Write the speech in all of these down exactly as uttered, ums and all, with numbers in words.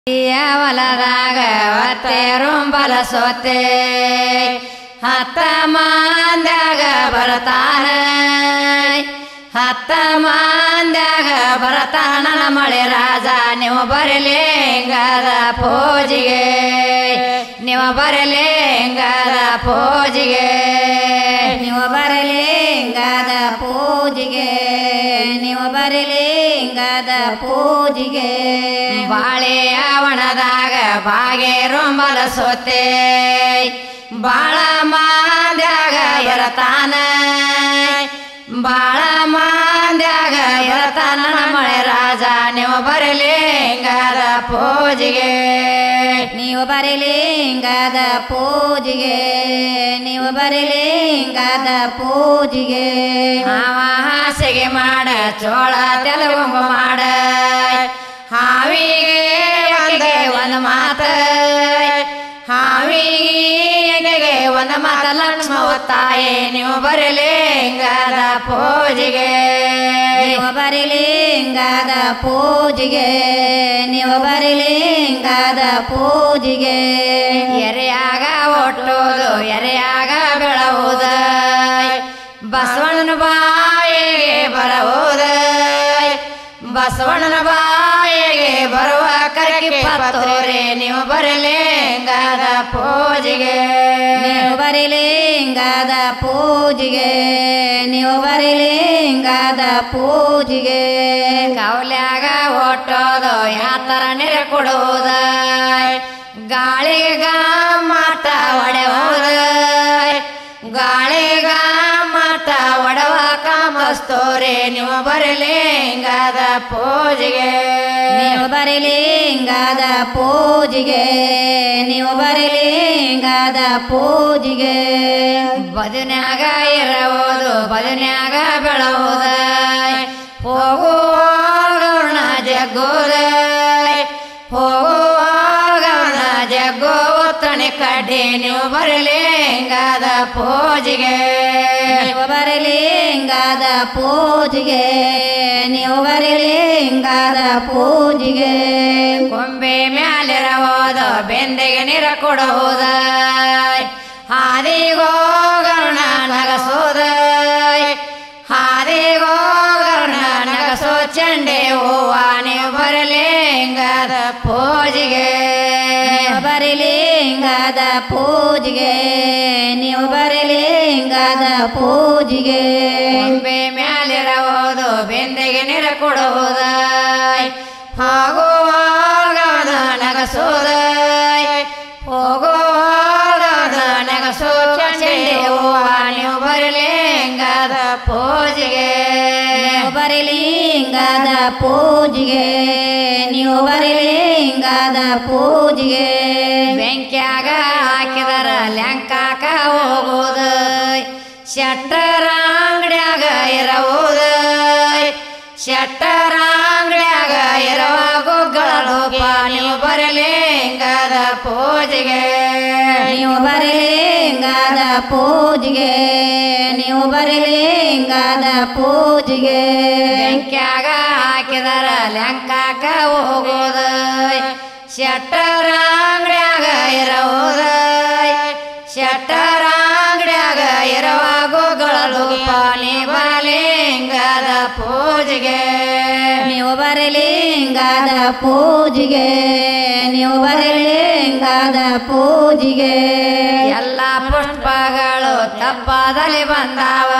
ಹೊಲದಾಗ ಒತ್ತೆರುಂಬಲ ಸೋತೆ ಹತ್ತ ಮಂದ್ಯಾಗ ಬರ್ತಾನ ಹತ್ತ ಮಂದ್ಯಾಗ ಬರ್ತಾನ ಮಳೆ ರಾಜ ನೀವು ಬರಲೇಂಗದ ಪೂಜಿಗೆ ನೀವು ಬರಲೇಂಗದ ಪೂಜಿಗೆ ನೀವು ಬರಲೇಂಗದ ಪೂಜಿಗೆ ನೀವು ಬರಲೇಂಗದ ಪೂಜಿಗೆ ಬಾಳೆ ಅವಣದಾಗ ಬಾಗೇರುಂಬಲ ಸೋತೆ ಬಾಳ ಮಂದ್ಯಾಗ ಇರತಾನ ಬಾಳ ಮಂದ್ಯಾಗ ಇರತಾನ ಮಳೆ ರಾಜ ನೀವು ಬರಲೇಂಗದ ಪೂಜಿಗೆ ನೀವು ಬರಲೇಂಗದ ಪೂಜಿಗೆ ನೀವು ಬರಲೇಂಗದ ಪೂಜಿಗೆ ಹಾವ ಹಾಸಿಗೆ ಮಾಡ ಚೋಳ ತೆಲುಗು ಮಾಡ ಹಾವಿಗೆ ಒಂದೇ ಒಂದು ಮಾತ ಹಾವಿಗೆ ಒಂದು ಮಾತ ಲಕ್ಷ್ಮವ ತಾಯಿ ನೀವು ಬರಲೇಂಗದ ಪೂಜಿಗೆ ನೀವು ಬರಲೇಂಗದ ಪೂಜಿಗೆ ನೀವು ಬರಲೇಂಗದ ಪೂಜಿಗೆ ಎರೆಯಾಗ ಒಟ್ಟೋದು ಎರೆಯಾಗ ಬೆಳವುದ ಬಸವಣ್ಣನ ಬಾಯಿಗೆ ಬರವುದ ಬಸವಣ್ಣನ ಬಾಯಿಗೆ ಬರುವ ಕರಗಿ ಪತ್ತೋರೆ ನೀವು ಬರಲೇಂಗದ ಪೂಜಿಗೆ ನೀವು ಬರಲೇಂಗದ ಪೂಜಿಗೆ ನೀವು ಬರಲೇಂಗದ ಪೂಜಿಗೆ ಕೌಲ್ಯಾಗ ಒಟ್ಟೋದು ಯಾತರ ನೆರೆ ಕೊಡುವುದ ಗಾಳಿಗ ಮಾಟ ಒಡೆಯುವುದ ಗಾಳಿಗ ಮಾಟ ಒಡವ ಕಾಮಸ್ತೋರೆ ನೀವು ಬರಲೇಂಗದ ಪೂಜಿಗೆ ನೀವು ಬರಲೇಂಗದ ಪೂಜಿಗೆ ನೀವು ಬರಲೇಂಗದ ಪೂಜಿಗೆ ಬದುನ್ಯಾಗ ಇರವುದು ಬದುನ್ಯಾಗ ಬೆಳವುದ ಹೋಗುವ ಜಗ್ಗೋದ ಹೋಗುವ ಜಗ್ಗೋ ತಣೆ ಕಡ್ಡಿ ನೀವು ಬರಲೇಂಗದ ಪೂಜಿಗೆ ನೀವು ಬರಲೇಂಗದ ಪೂಜಿಗೆ ನೀವು ಬರಲೇಂಗದ ಪೂಜಿಗೆ ಕೊಂಬೆ ಮ್ಯಾಲಿರವುದು ಬೆಂದಿಗೆ ನೀರ ಕೊಡುವುದ ಹಾದಿಗೋಗರ್ಣ ನಗಸೋದ ಹಾದಿಗೋಗರ್ಣ ನಗಸೋ ಚಂಡೆ ಹೂವ ನೀವು ಬರಲೇಂಗದ ಪೂಜಿಗೆ ನೀವು ಬರಲೇಂಗದ ಪೂಜಿಗೆ ನೀವು ಬರಲೇಂಗದ ಪೂಜಿಗೆ ಕೊಂಬೆ ಮ್ಯಾಲಿರವುದು ಬೆಂದಿಗೆ ನೀರ ಕೊಡುವುದ ಹೋಗುವಾಗ ನಗಸೋದ ಹೋಗುವಾಗ ನಗಸೋ ಚಂಡೆ ಹೂವ ನೀವು ಬರಲೇಂಗದ ಪೂಜಿಗೆ ನೀವು ಬರಲೇಂಗದ ಪೂಜಿಗೆ ನೀವು ಬರಲೇಂಗದ ಪೂಜಿಗೆ ಬೆಂಕ್ಯಾಗ ಹಾಕಿದರ ಲೆಂಕಾಕ ಹೋಗುವುದು ಶೆಟ್ಟರ ಅಂಗಡ್ಯಾಗ ಇರವುದು ಶೆಟ್ಟರ ಅಂಗಡ್ಯಾಗ ಇರುವ ಗುಗ್ಗಳ ರೂಪ ನೀವು ಬರಲೇಂಗದ ಪೂಜಿಗೆ ನೀವು ಬರಲೇಂಗದ ಪೂಜಿಗೆ ನೀವು ಬರಲೇಂಗದ ಪೂಜಿಗೆ ಬೆಂಕ್ಯಾಗ ಹಾಕಿದರ ಲೆಂಕಾಕ ಹೋಗುವುದು ಶೆಟ್ಟರ ಅಂಗಡ್ಯಾಗ ಇರವುದು ಶೆಟ್ಟರ ಅಂಗಡ್ಯಾಗ ಇರುವ ಗುಗ್ಗಳ ರೂಪ ನೀವು ಬರಲೇಂಗದ ಪೂಜಿಗೆ ನೀವು ಬರಲೇಂಗದ ಪೂಜಿಗೆ ನೀವು ಬರಲೇಂಗದ ಪೂಜಿಗೆ ಎಲ್ಲ ಪುಷ್ಪಗಳು ತಪ್ಪದಲ್ಲಿ ಬಂದಾವ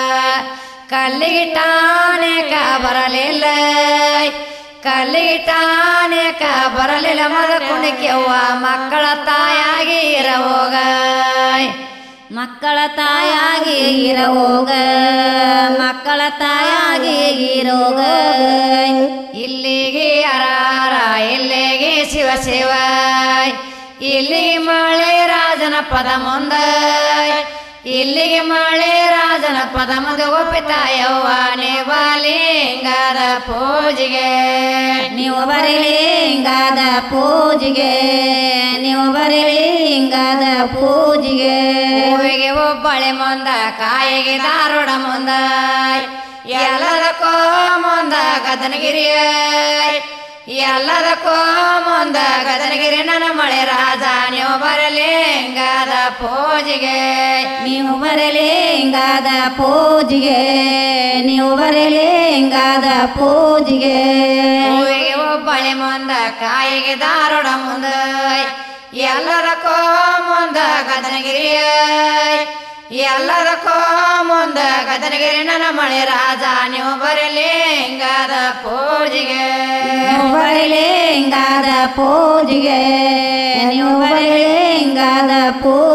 ಕಲ್ಲಿಗಿಟಾನೇಕ ಬರಲಿಲ್ಲ ಕಲ್ಲಿಗಿಟಾನೇಕ ಬರಲಿಲ್ಲ ಮದ ಕುಣಿಕೆವ್ವ ಮಕ್ಕಳ ತಾಯಾಗಿ ಇರವೋಗ ಮಕ್ಕಳ ತಾಯಾಗಿ ಇರೋಗ ಮಕ್ಕಳ ತಾಯಾಗಿ ಇರೋಗ ಇಲ್ಲಿಗೆ ಅರಾರ ಇಲ್ಲಿಗೆ ಶಿವ ಶಿವ ಇಲ್ಲಿಗೆ ಮಳೆ ರಾಜನ ಪದ ಮುಂದ ಇಲ್ಲಿಗೆ ಮಳೆ ರಾಜನ ಪದ ಮುಂದೆ ಒಪ್ಪಿತಾಯವ್ವ ಬರಲೇಂಗದ ಪೂಜಿಗೆ ನೀವು ಬರಲೇಂಗದ ಪೂಜಿಗೆ ನೀವು ಬರಲೇಂಗದ ಪೂಜಿಗೆ ಹೂವಿಗೆ ಒಬ್ಬಳೆ ಮುಂದ ಕಾಯಿಗೆ ದಾರುಡ ಮುಂದ ಎಲ್ಲದಕ್ಕೋ ಮುಂದ ಗದನಗಿರಿಯ ಎಲ್ಲದಕ್ಕೂ ಮುಂದ ಗದನಗಿರಿ ನನ್ನ ಮಳೆ ರಾಜ ನೀವು ಬರಲಿ ಹಿಂಗಾದ ಪೂಜೆಗೆ ನೀವು ಬರಲಿ ಹಿಂಗಾದ ಪೂಜೆಗೆ ನೀವು ಬರಲಿ ಹಿಂಗಾದ ಪೂಜೆಗೆ ಹೂವಿಗೆ ಒಬ್ಬಳೆ ಮುಂದ ಕಾಯಿಗೆ ದಾರುಡ ಮುಂದ ಎಲ್ಲದಕ್ಕೂ ಮುಂದ ಗದನಗಿರಿ ಎಲ್ಲದಕ್ಕೂ ಮುಂದ ಗದನಗಿರಿ ನನ್ನ ಮಳೆ ರಾಜ ನೀವು ಬರಲಿ ಹಿಂಗಾದ ಪೂಜೆಗೆ ನೀವು ಬರಲಿ ಹಿಂಗಾದ ಪೂಜೆಗೆ ನೀವು ಬರಲಿ ಹಿಂಗಾದ ಪೂಜೆಗೆ